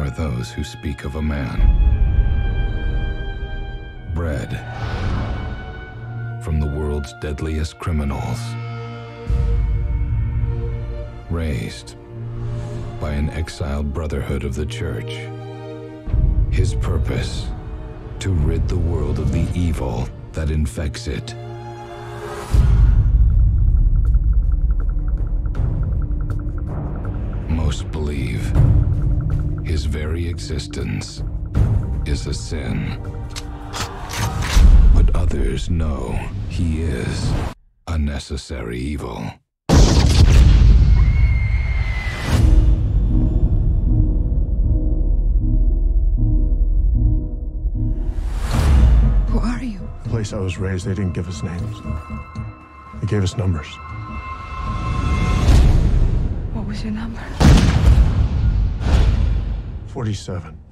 are those who speak of a man bred from the world's deadliest criminals, raised by an exiled brotherhood of the church. His purpose, to rid the world of the evil that infects it. Most believe his very existence is a sin. But others know he is a necessary evil. Who are you? The place I was raised, they didn't give us names. They gave us numbers. What was your number? 47.